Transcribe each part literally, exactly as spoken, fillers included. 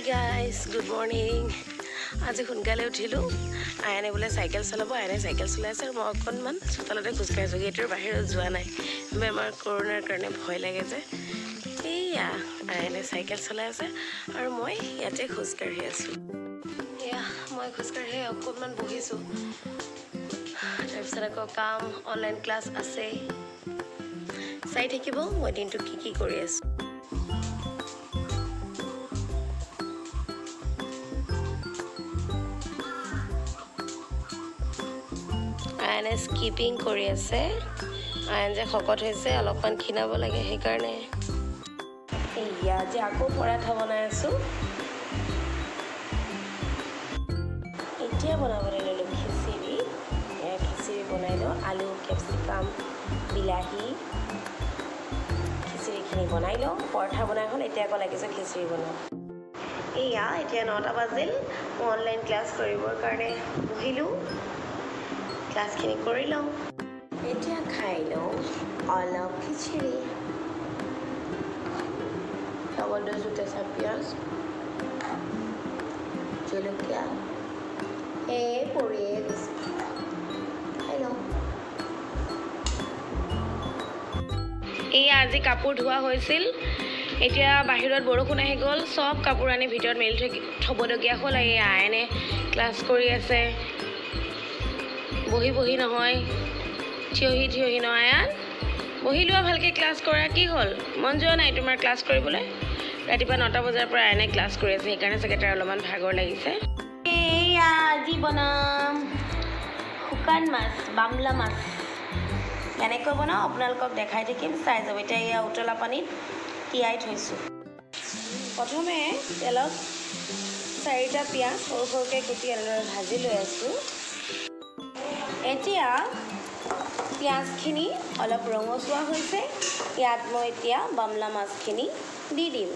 guys, good morning. আজি সোনকালে উঠিলো আয়নে বোলে সাইকেল চলাব আয়নে সাইকেল চলাই আছে মই অকনমান চোতালতে খুজকাইছো গেটৰ বাহিৰত যোৱা নাই বেমাৰ কৰোনাৰ কাৰণে ভয় লাগে যে এইয়া আয়নে সাইকেল চলাই আছে আৰু মই ইয়াতে খুজকাঢ়ি আছো ইয়া মই খুজকাঢ়ি অকনমান বহিছো তাৰপিছত আকৌ কাম অনলাইন ক্লাছ আছে চাই থাকিব মই দিনটো কি কি কৰি আছো আয়নে স্কিপিং কৰি আছে আয়ন যে শকত হৈছে অলপমান খিনাব লাগে সেইকাৰণে ইয়া যে আকৌ পৰাঠা বনাই আছো এতিয়া বনাবলৈ ল'লো খিচিৰি এয়া খিচিৰি বনাই লওঁ আলু কেপচিকাম বিলাহী খিচিৰিখিনি বনাই লওঁ পৰঠা বনাই হ'ল এতিয়া আকৌ লাগিছে খিচিৰি বনাওঁ এয়া এতিয়া নটা বাজিল মই অনলাইন ক্লাছ কৰিবৰ কাৰণে বহিলোঁ ক্লাছখিনি কৰি লওঁ এতিয়া খাই লওঁ অলপ খিচিৰি ডবল ড'জ কেঁচা পিঁয়াজ জলকীয়া এই পৰিয়ে দিছোঁ খাই লওঁ এই আজি কাপোৰ ধোৱা হৈছিল এতিয়া বাহিৰত বৰষুণ আহি গ'ল সব কাপোৰ আনি ভিতৰত মেলি থৈ থ'বলগীয়া হ'ল এই আয়নে ক্লাছ কৰি আছে বহি বহি নহয় থিয়হি থিয়হি নহয় আয়ান বহি লোৱা ভালকৈ ক্লাছ কৰা কি হ'ল মন যোৱা নাই তোমাৰ ক্লাছ কৰিবলৈ ৰাতিপুৱা নটা বজাৰ পৰা আয়নে ক্লাছ কৰি আছে সেইকাৰণে চাগে তাৰ অলপমান ভাগৰ লাগিছে এয়া আজি বনাম শুকান মাছ বামলা মাছ কেনেকৈ বনাওঁ আপোনালোকক দেখাই থাকিম চাই যাব এতিয়া এয়া উতলা পানীত তিয়াই থৈছোঁ প্ৰথমে তেলত চাৰিটা পিঁয়াজ সৰু সৰুকৈ কুটি এনেদৰে ভাজি লৈ আছোঁ এতিয়া পিঁয়াজখিনি অলপ ৰঙচুৱা হৈছে ইয়াত মই এতিয়া বামলা মাছখিনি দি দিম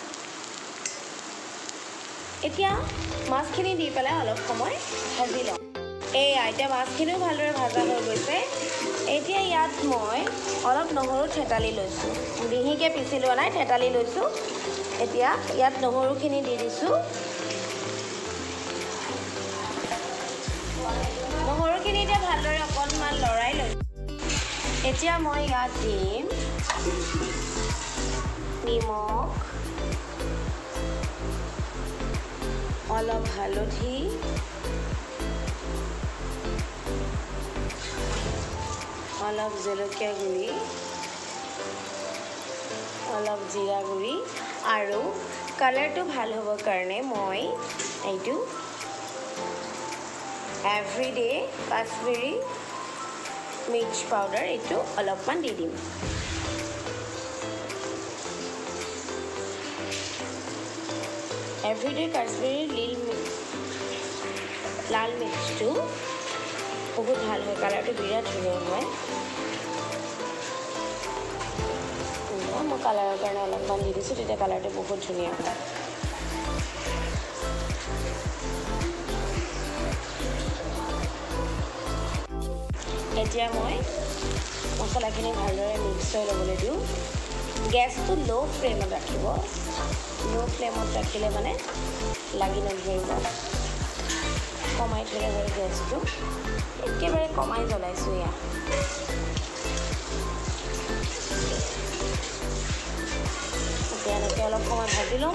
এতিয়া মাছখিনি দি পেলাই অলপ সময় ভাজি লওঁ এয়া এতিয়া মাছখিনিও ভালদৰে ভাজা হৈ গৈছে এতিয়া ইয়াত মই অলপ নহৰু থেতালি লৈছোঁ মিহিকৈ পিচি লোৱা নাই থেতালি লৈছোঁ এতিয়া ইয়াত নহৰুখিনি দি দিছোঁ নহৰুখিনি এতিয়া ভালদৰে অকণমান লৰাই লৈছোঁ এতিয়া মই ইয়াত দিম নিমখ অলপ হালধি অলপ জলকীয়া গুড়ি অলপ জিৰা গুড়ি আৰু কালাৰটো ভাল হ'বৰ কাৰণে মই এইটো এভৰিডে কাশ্মীৰী মিৰ্চ পাউডাৰ এইটো অলপমান দি দিম এভৰিডে কাশ্মীৰী লিল লাল মিৰ্চটো বহুত ভাল হয় কালাৰটো বিৰাট ধুনীয়া হয় মই কালাৰৰ কাৰণে অলপমান দি দিছোঁ তেতিয়া কালাৰটো বহুত ধুনীয়া হয় এতিয়া মই মছলাখিনি ভালদৰে মিক্স হৈ ল'বলৈ দিওঁ গেছটো ল' ফ্লেমত ৰাখিব ল' ফ্লেমত ৰাখিলে মানে লাগি নধৰিব কমাই থ'লে হয় গেছটো একেবাৰে কমাই জ্বলাইছোঁ এয়া এতিয়া এনেকৈ অলপ সময় ভাজি ল'ম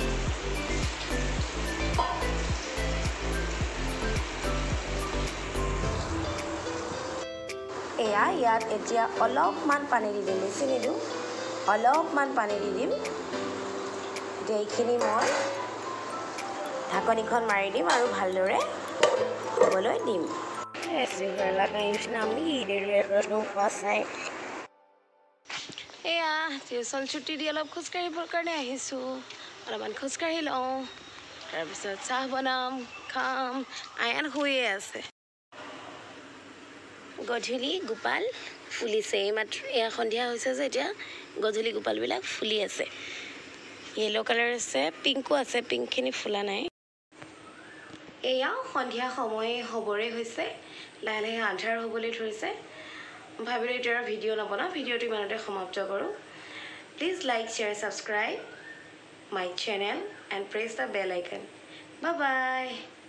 এয়া ইয়াত এতিয়া অলপমান পানী দি দিম বেছি নিদিওঁ অলপমান পানী দি দিম এতিয়া এইখিনি মই ঢাকনিখন মাৰি দিম আৰু ভালদৰে হ'বলৈ দিম এয়া টিউশ্যন ছুটি দি অলপ খোজকাঢ়িবৰ কাৰণে আহিছোঁ অলপমান খোজকাঢ়ি লওঁ তাৰপিছত চাহ বনাম খাম আয়ান শুয়ে আছে গধূলি গোপাল ফুলিছে এইমাত্ৰ এয়া সন্ধিয়া হৈছে যে এতিয়া গধূলি গোপালবিলাক ফুলি আছে য়েল্ল' কালাৰ আছে পিংকো আছে পিংকখিনি ফুলা নাই এয়া সন্ধিয়া সময় হ'বৰে হৈছে লাহে লাহে আন্ধাৰ হ'বলৈ ধৰিছে ভাবিলোঁ এতিয়া ভিডিঅ' নবনাওঁ ভিডিঅ'টো ইমানতে সমাপ্ত কৰোঁ please like share subscribe my channel and press the bell icon. Bye bye.